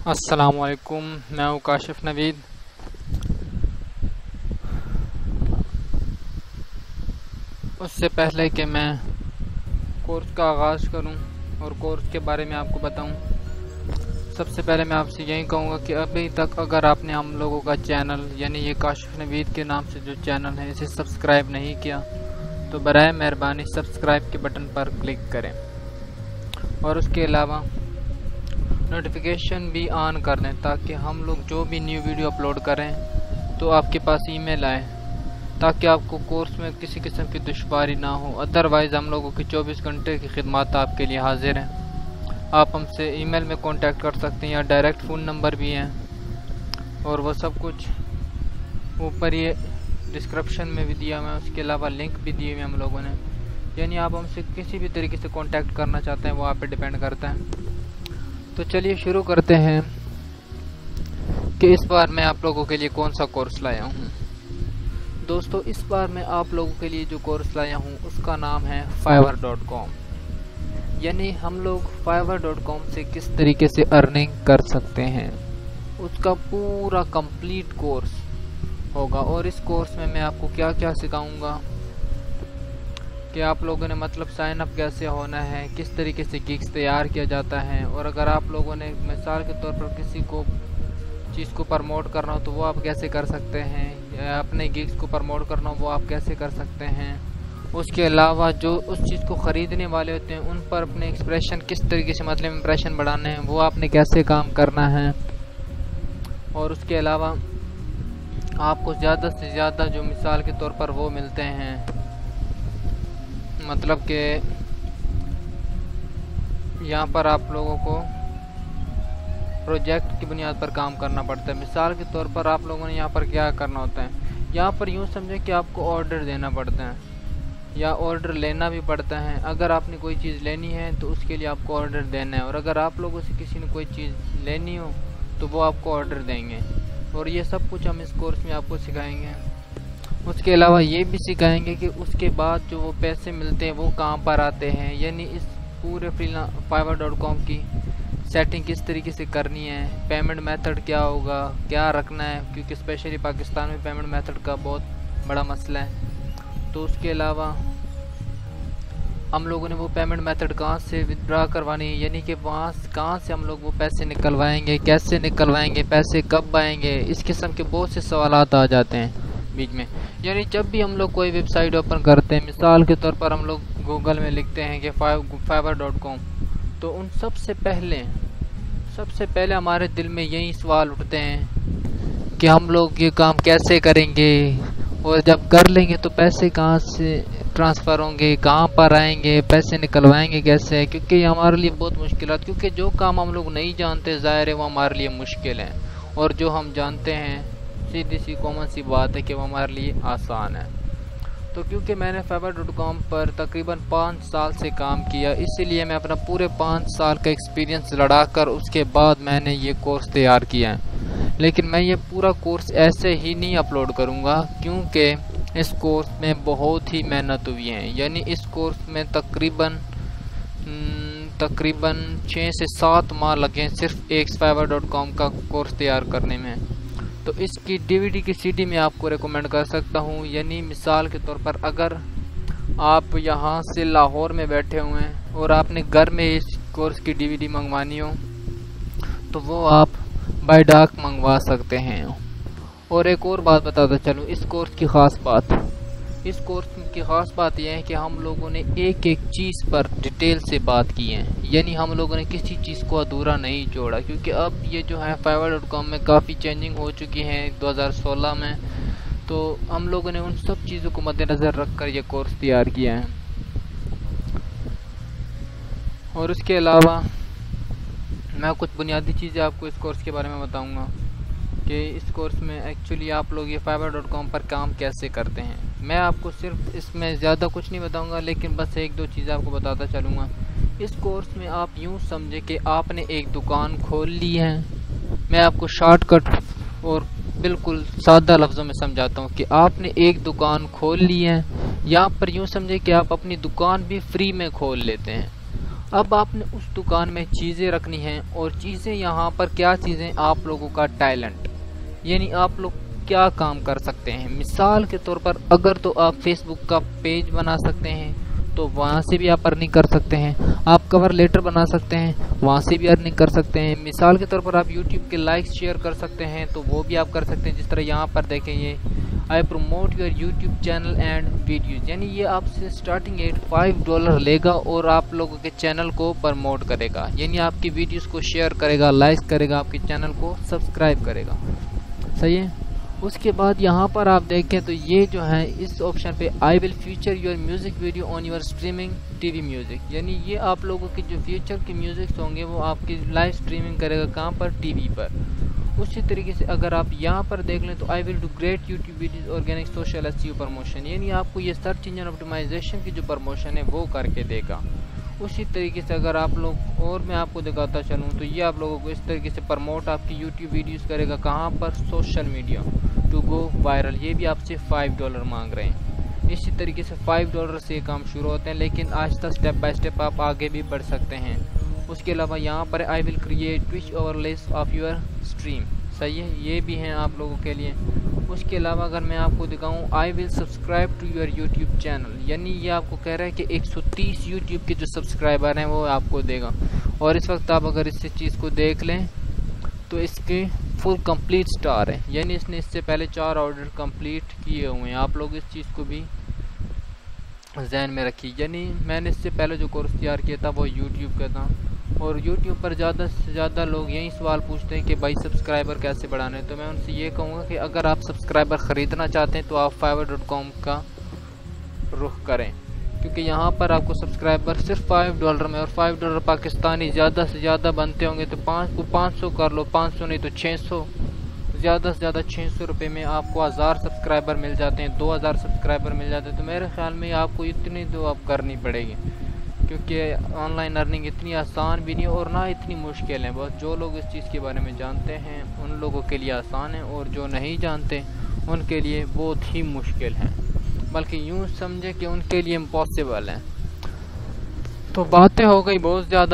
अस्सलामुअलैकुम, मैं हूँ काशिफ नवीद। उससे पहले कि मैं कोर्स का आगाज़ करूँ और कोर्स के बारे में आपको बताऊँ, सबसे पहले मैं आपसे यही कहूँगा कि अभी तक अगर आपने हम लोगों का चैनल यानी ये काशिफ नवीद के नाम से जो चैनल है इसे सब्सक्राइब नहीं किया तो बराए मेहरबानी सब्सक्राइब के बटन पर क्लिक करें और उसके अलावा नोटिफिकेशन भी ऑन कर दें ताकि हम लोग जो भी न्यू वीडियो अपलोड करें तो आपके पास ईमेल आए, ताकि आपको कोर्स में किसी किस्म की दुश्वारी ना हो। अदरवाइज़ हम लोगों की 24 घंटे की खिदमत आपके लिए हाजिर हैं। आप हमसे ईमेल में कांटेक्ट कर सकते हैं या डायरेक्ट फ़ोन नंबर भी हैं और वो सब कुछ ऊपर ये डिस्क्रिप्शन में भी दिया हुआ है। उसके अलावा लिंक भी दिए हुए हम लोगों ने, यानी आप हमसे किसी भी तरीके से कांटेक्ट करना चाहते हैं वो आप पे डिपेंड करता है। तो चलिए शुरू करते हैं कि इस बार मैं आप लोगों के लिए कौन सा कोर्स लाया हूँ। दोस्तों, इस बार मैं आप लोगों के लिए जो कोर्स लाया हूँ उसका नाम है fiverr.com। यानी हम लोग fiverr.com से किस तरीके से अर्निंग कर सकते हैं उसका पूरा कंप्लीट कोर्स होगा। और इस कोर्स में मैं आपको क्या क्या सिखाऊंगा कि आप लोगों ने मतलब साइन अप कैसे होना है, किस तरीके से गिग्स तैयार किया जाता है, और अगर आप लोगों ने मिसाल के तौर पर किसी को चीज़ को प्रमोट करना हो तो वो आप कैसे कर सकते हैं, या अपने गिग्स को प्रमोट करना हो वो आप कैसे कर सकते हैं। उसके अलावा जो उस चीज़ को ख़रीदने वाले होते हैं उन पर अपने एक्सप्रेशन किस तरीके से मतलब इम्प्रेशन बढ़ाने हैं वो आपने कैसे काम करना है। और उसके अलावा आपको ज़्यादा से ज़्यादा जो मिसाल के तौर पर वो मिलते हैं, मतलब कि यहाँ पर आप लोगों को प्रोजेक्ट की बुनियाद पर काम करना पड़ता है। मिसाल के तौर पर आप लोगों ने यहाँ पर क्या करना होता है, यहाँ पर यूँ समझें कि आपको ऑर्डर देना पड़ता है या ऑर्डर लेना भी पड़ता है। अगर आपने कोई चीज़ लेनी है तो उसके लिए आपको ऑर्डर देना है, और अगर आप लोगों से किसी ने कोई चीज़ लेनी हो तो वो आपको ऑर्डर देंगे। और ये सब कुछ हम इस कोर्स में आपको सिखाएंगे। उसके अलावा ये भी सिखाएंगे कि उसके बाद जो वो पैसे मिलते हैं वो कहाँ पर आते हैं, यानी इस पूरे fiverr.com की सेटिंग किस तरीके से करनी है, पेमेंट मेथड क्या होगा, क्या रखना है, क्योंकि स्पेशली पाकिस्तान में पेमेंट मेथड का बहुत बड़ा मसला है। तो उसके अलावा हम लोगों ने वो पेमेंट मेथड कहाँ से विथड्रा करवानी है, यानी कि वहाँ कहाँ से हम लोग वो पैसे निकलवाएंगे, कैसे निकलवाएंगे, पैसे कब आएंगे, इस किस्म के बहुत से सवालात आ जाते हैं बीच में। यानी जब भी हम लोग कोई वेबसाइट ओपन करते हैं, मिसाल के तौर पर हम लोग गूगल में लिखते हैं कि fiverr.com, तो उन सबसे पहले हमारे दिल में यही सवाल उठते हैं कि हम लोग ये काम कैसे करेंगे, और जब कर लेंगे तो पैसे कहाँ से ट्रांसफ़र होंगे, कहाँ पर आएंगे, पैसे निकलवाएंगे कैसे। क्योंकि हमारे लिए बहुत मुश्किल, क्योंकि जो काम हम लोग नहीं जानते ज़ाहिर है वो हमारे लिए मुश्किल है, और जो हम जानते हैं सीधी सी कॉमन सी बात है कि वो हमारे लिए आसान है। तो क्योंकि मैंने fiverr.com पर तकरीबन 5 साल से काम किया, इसीलिए मैं अपना पूरे 5 साल का एक्सपीरियंस लड़ाकर उसके बाद मैंने ये कोर्स तैयार किया है। लेकिन मैं ये पूरा कोर्स ऐसे ही नहीं अपलोड करूँगा, क्योंकि इस कोर्स में बहुत ही मेहनत हुई है। यानी इस कोर्स में तकरीबन 6 से 7 माह लगे सिर्फ एक fiverr.com का कोर्स तैयार करने में। तो इसकी DVD की CD मैं आपको रेकमेंड कर सकता हूँ। यानी मिसाल के तौर पर अगर आप यहाँ से लाहौर में बैठे हुए हैं और आपने घर में इस कोर्स की DVD मंगवानी हो तो वो आप बाय डाक मंगवा सकते हैं। और एक और बात बताता चलूँ, इस कोर्स की ख़ास बात यह है कि हम लोगों ने एक एक चीज़ पर डिटेल से बात की है। यानी हम लोगों ने किसी चीज़ को अधूरा नहीं छोड़ा, क्योंकि अब ये जो है fiverr.com में काफ़ी चेंजिंग हो चुकी है 2016 में। तो हम लोगों ने उन सब चीज़ों को मद्देनज़र रख कर ये कोर्स तैयार किया है। और उसके अलावा मैं कुछ बुनियादी चीज़ें आपको इस कोर्स के बारे में बताऊँगा कि इस कोर्स में एक्चुअली आप लोग ये fiverr.com पर काम कैसे करते हैं। मैं आपको सिर्फ इसमें ज़्यादा कुछ नहीं बताऊंगा, लेकिन बस एक दो चीज़ें आपको बताता चलूँगा। इस कोर्स में आप यूँ समझे कि आपने एक दुकान खोल ली है। मैं आपको शॉर्टकट और बिल्कुल सादा लफ्ज़ों में समझाता हूँ कि आपने एक दुकान खोल ली है। यहाँ पर यूँ समझे कि आप अपनी दुकान भी फ्री में खोल लेते हैं, अब आपने उस दुकान में चीज़ें रखनी हैं और चीज़ें यहाँ पर क्या चीज़ें, आप लोगों का टैलेंट, यानी आप लोग क्या काम कर सकते हैं। मिसाल के तौर पर अगर तो आप फेसबुक का पेज बना सकते हैं तो वहाँ से भी आप अर्निंग कर सकते हैं। आप कवर लेटर बना सकते हैं, वहाँ से भी अर्निंग कर सकते हैं। मिसाल के तौर पर आप यूट्यूब के लाइक्स शेयर कर सकते हैं तो वो भी आप कर सकते हैं। जिस तरह यहाँ पर देखें, ये I promote your YouTube channel and videos, यानी ये आपसे स्टार्टिंग एट $5 लेगा और आप लोगों के चैनल को प्रमोट करेगा, यानी आपकी वीडियोज़ को शेयर करेगा, लाइक करेगा, आपके चैनल को सब्सक्राइब करेगा। सही है। उसके बाद यहाँ पर आप देखें तो ये जो है इस ऑप्शन पे I will feature your music video on your streaming TV music, यानी ये आप लोगों के जो फ्यूचर के म्यूज़िक्स होंगे वो आपकी लाइव स्ट्रीमिंग करेगा, कहाँ पर, टीवी पर। उसी तरीके से अगर आप यहाँ पर देख लें तो I will do great YouTube videos organic social SEO promotion, यानी आपको ये सर्च इंजन ऑप्टिमाइजेशन की जो प्रमोशन है वो करके देगा। उसी तरीके से अगर आप लोग और मैं आपको दिखाता चलूँ तो ये आप लोगों को इस तरीके से प्रमोट आपकी यूट्यूब वीडियोस करेगा, कहाँ पर, social media to go viral. ये भी आपसे $5 मांग रहे हैं। इसी तरीके से $5 से ये काम शुरू होते हैं, लेकिन आहिस्ता स्टेप बाय स्टेप आप आगे भी बढ़ सकते हैं। उसके अलावा यहाँ पर I will create Twitch overlays of your stream, सही है, ये भी हैं आप लोगों के लिए। उसके अलावा अगर मैं आपको दिखाऊं I will subscribe to your YouTube channel, यानी ये आपको कह रहा है कि 130 यूट्यूब के जो सब्सक्राइबर हैं वो आपको देगा। और इस वक्त आप अगर इस चीज़ को देख लें तो इसके फुल कंप्लीट स्टार है, यानी इसने इससे पहले 4 ऑर्डर कंप्लीट किए हुए हैं। आप लोग इस चीज़ को भी जहन में रखिए, यानी मैंने इससे पहले जो कोर्स तैयार किया था वो यूट्यूब का था, और यूट्यूब पर ज़्यादा से ज़्यादा लोग यही सवाल पूछते हैं कि भाई सब्सक्राइबर कैसे बढ़ाने। तो मैं उनसे ये कहूँगा कि अगर आप सब्सक्राइबर ख़रीदना चाहते हैं तो आप fiverr.com का रुख करें, क्योंकि यहाँ पर आपको सब्सक्राइबर सिर्फ $5 में, और $5 पाकिस्तानी ज़्यादा से ज़्यादा बनते होंगे तो 500 कर लो, 500 नहीं तो 600, ज़्यादा से ज़्यादा 600 रुपये में आपको 1000 सब्सक्राइबर मिल जाते हैं, 2000 सब्सक्राइबर मिल जाते हैं। तो मेरे ख्याल में आपको इतनी तो आप करनी पड़ेगी, क्योंकि ऑनलाइन अर्निंग इतनी आसान भी नहीं और ना इतनी मुश्किल है। बस जो लोग इस चीज़ के बारे में जानते हैं उन लोगों के लिए आसान है, और जो नहीं जानते उनके लिए बहुत ही मुश्किल है, बल्कि यूँ समझे कि उनके लिए इम्पॉसिबल है। तो बातें हो गई बहुत ज़्यादा।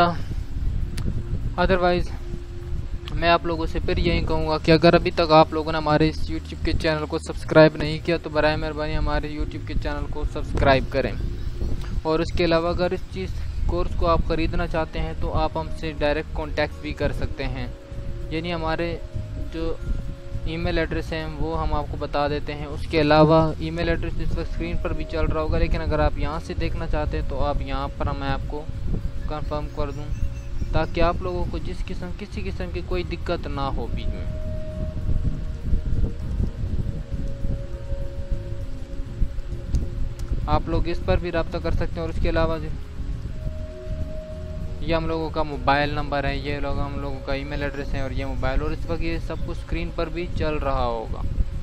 अदरवाइज़ मैं आप लोगों से फिर यही कहूँगा कि अगर अभी तक आप लोगों ने हमारे इस यूट्यूब के चैनल को सब्सक्राइब नहीं किया तो बराए मेहरबानी हमारे यूट्यूब के चैनल को सब्सक्राइब करें। और उसके अलावा अगर इस चीज़ कोर्स को आप ख़रीदना चाहते हैं तो आप हमसे डायरेक्ट कांटेक्ट भी कर सकते हैं, यानी हमारे जो ईमेल एड्रेस हैं वो हम आपको बता देते हैं। उसके अलावा ईमेल एड्रेस इस वक्त स्क्रीन पर भी चल रहा होगा, लेकिन अगर आप यहाँ से देखना चाहते हैं तो आप यहाँ पर मैं आपको कंफर्म कर दूँ, ताकि आप लोगों को किसी किस्म की कोई दिक्कत ना हो बीच में। आप लोग इस पर भी रब्ता कर सकते हैं। और उसके अलावा ये हम लोगों का मोबाइल नंबर है, ये लोग हम लोगों का ईमेल एड्रेस है, और ये मोबाइल, और इस वक्त ये सब कुछ स्क्रीन पर भी चल रहा होगा।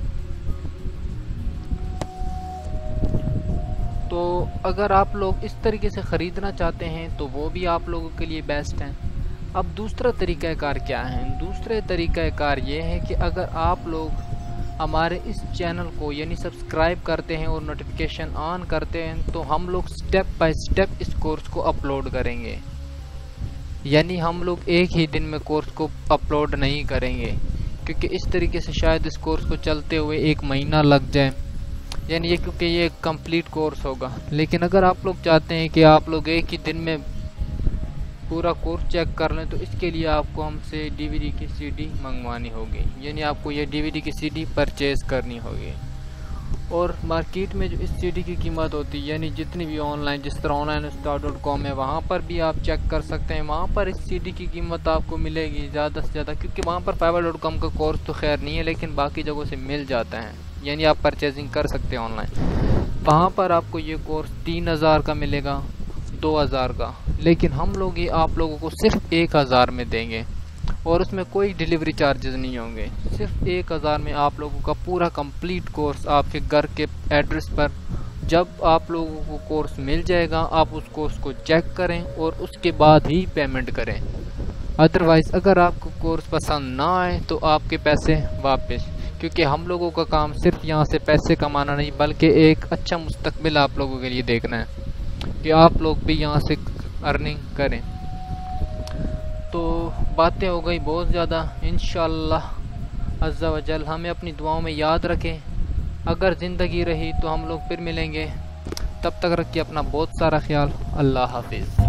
तो अगर आप लोग इस तरीके से ख़रीदना चाहते हैं तो वो भी आप लोगों के लिए बेस्ट है। अब दूसरा तरीक़ाकार क्या है? दूसरे तरीक़ाकार ये है कि अगर आप लोग हमारे इस चैनल को यानी सब्सक्राइब करते हैं और नोटिफिकेशन ऑन करते हैं तो हम लोग स्टेप बाय स्टेप इस कोर्स को अपलोड करेंगे, यानी हम लोग एक ही दिन में कोर्स को अपलोड नहीं करेंगे, क्योंकि इस तरीके से शायद इस कोर्स को चलते हुए 1 महीना लग जाए, यानी ये क्योंकि ये एक कंप्लीट कोर्स होगा। लेकिन अगर आप लोग चाहते हैं कि आप लोग एक ही दिन में पूरा कोर्स चेक कर लें तो इसके लिए आपको हमसे डीवीडी की सीडी मंगवानी होगी, यानी आपको ये डीवीडी की सीडी परचेज़ करनी होगी। और मार्केट में जो इस सीडी की कीमत होती है, यानी जितनी भी ऑनलाइन, जिस तरह onlinestore.com है वहाँ पर भी आप चेक कर सकते हैं, वहाँ पर इस सीडी की कीमत आपको मिलेगी ज़्यादा से ज़्यादा, क्योंकि वहाँ पर fiverr.com का कोर्स तो खैर नहीं है लेकिन बाकी जगहों से मिल जाता है, यानी आप परचेजिंग कर सकते हैं ऑनलाइन। वहाँ पर आपको ये कोर्स 3000 का मिलेगा, 2000 का, लेकिन हम लोग ये आप लोगों को सिर्फ 1000 में देंगे, और उसमें कोई डिलीवरी चार्जेस नहीं होंगे। सिर्फ 1000 में आप लोगों का पूरा कंप्लीट कोर्स आपके घर के एड्रेस पर, जब आप लोगों को कोर्स मिल जाएगा आप उस कोर्स को चेक करें और उसके बाद ही पेमेंट करें। अदरवाइज़ अगर आपको कोर्स पसंद ना आए तो आपके पैसे वापस, क्योंकि हम लोगों का काम सिर्फ यहाँ से पैसे कमाना नहीं बल्कि एक अच्छा मुस्तकबिल आप लोगों के लिए देखना है कि आप लोग भी यहाँ से अर्निंग करें। तो बातें हो गई बहुत ज़्यादा, इंशाअल्लाह अज़्ज़ा वजल हमें अपनी दुआओं में याद रखें। अगर ज़िंदगी रही तो हम लोग फिर मिलेंगे। तब तक रखिए अपना बहुत सारा ख्याल। अल्लाह हाफिज़।